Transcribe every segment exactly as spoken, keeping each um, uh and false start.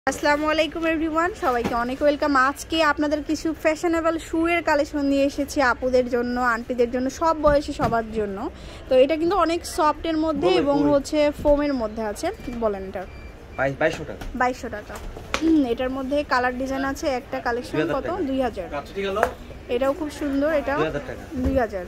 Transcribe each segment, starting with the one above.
আসসালামু আলাইকুম এভরিওয়ান, সবাইকে অনেক ওয়েলকাম। আজকে আপনাদের কিছু ফ্যাশনেবল শুয়ের কালেকশন নিয়ে এসেছি আপুদের জন্য, আন্টিদের জন্য, সব বয়সী সবার জন্য। তো এটা কিন্তু অনেক সফটের মধ্যে এবং হচ্ছে ফোমের মধ্যে আছে। বলেন এটা বাইশশো টাকা। বাইশশো টাকা। এটার মধ্যে কালার ডিজাইন আছে। একটা কালেকশন কত? দুই হাজার। এটাও খুব সুন্দর, এটা দুই হাজার।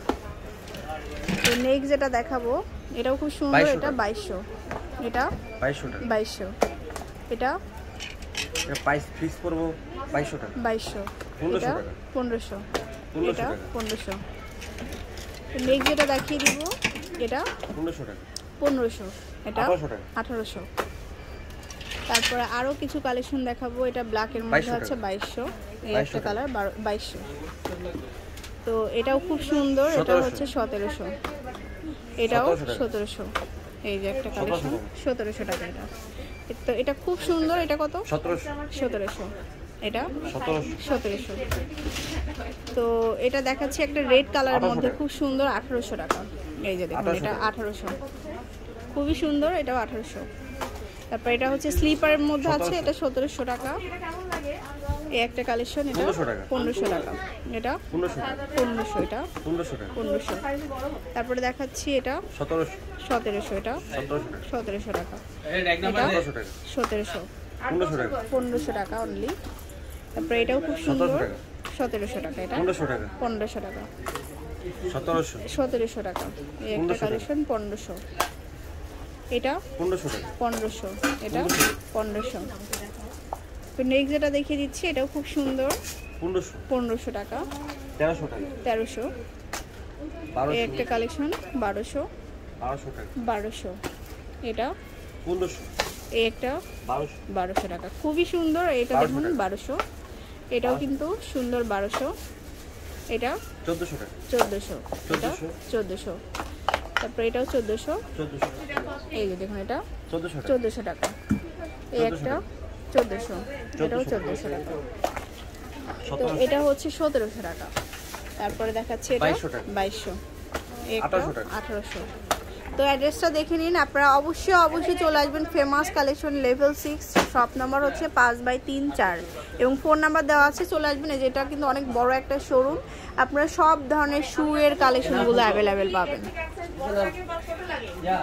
তো নেক্সট যেটা দেখাবো এটাও খুব সুন্দর, এটা বাইশশো। এটা বাইশশো টাকা। বাইশশো। এটা প্রাইস ফিক্স করব বাইশশো টাকা। বাইশশো। এটা পনেরোশো। এটা পনেরোশো। নেক্সট যেটা দেখিয়ে দিব এটা পনেরোশো টাকা। পনেরোশো। এটা আঠারোশো টাকা। আঠারোশো। তারপরে আরও কিছু কালেকশন দেখাবো। এটা ব্ল্যাকের মধ্যে আছে বাইশশো। এই একটা কালার বাইশশো। তো এটাও খুব সুন্দর, এটা হচ্ছে সতেরোশো। এটাও সতেরোশো। এই যে একটা কালেকশন সতেরোশো টাকা। এটা তো এটা খুব সুন্দর। এটা কত? সতেরোশো। এটা সতেরোশো। তো এটা দেখাচ্ছি একটা রেড কালারের মধ্যে খুব সুন্দর, আঠারোশো টাকা। এই যে দেখুন, এটা আঠারোশো, খুবই সুন্দর, এটাও আঠারোশো। তারপর এটা হচ্ছে স্লিপারের মধ্যে আছে, এটা সতেরোশো টাকা। এই একটা কালেকশন, এটা পনেরোশো টাকা। এটা পনেরোশো। এটা পনেরোশো। তারপরে দেখাচ্ছি এটা সতেরোশো। এটা সতেরোশো টাকা। এটা সতেরোশো। পনেরোশো টাকা অনলি। তারপরে এটাও খুব সুন্দর, সতেরোশো টাকা। এটা পনেরোশো টাকা। সতেরোশো টাকা। এই একটা কালেকশন পনেরোশো। এটা পনেরোশো। এটা পনেরোশো। তো নেক্সট যেটা দেখিয়ে দিচ্ছি এটাও খুব সুন্দর, পনেরোশো টাকা। তেরোশো। এই একটা কালেকশন বারোশো। বারোশো। এটা এই একটা বারোশো টাকা, খুবই সুন্দর। এটা দেখুন বারোশো। এটাও কিন্তু সুন্দর, বারোশো। এটা চোদ্দোশো। এটা চোদ্দোশো। তারপর এটাও চোদ্দোশো। এই যে দেখুন, এটা চোদ্দোশো টাকা। এই একটা চোদ্দোশো। এটাও চোদ্দোশো টাকা। তো এটা হচ্ছে সতেরোশো টাকা। তারপরে দেখাচ্ছি এটা বাইশশো। একটা আঠারোশো। তো অ্যাড্রেসটা দেখে নিন আপনারা। অবশ্যই অবশ্যই চলে আসবেন famous collection, level six, shop number হচ্ছে পাঁচ বাই তিন চার এবং ফোন নাম্বার দেওয়া আছে। চলে আসবেন। এই যেটা কিন্তু অনেক বড় একটা শোরুম, আপনারা সব ধরনের শুয়ের কালেকশনগুলো অ্যাভেলেবেল পাবেন।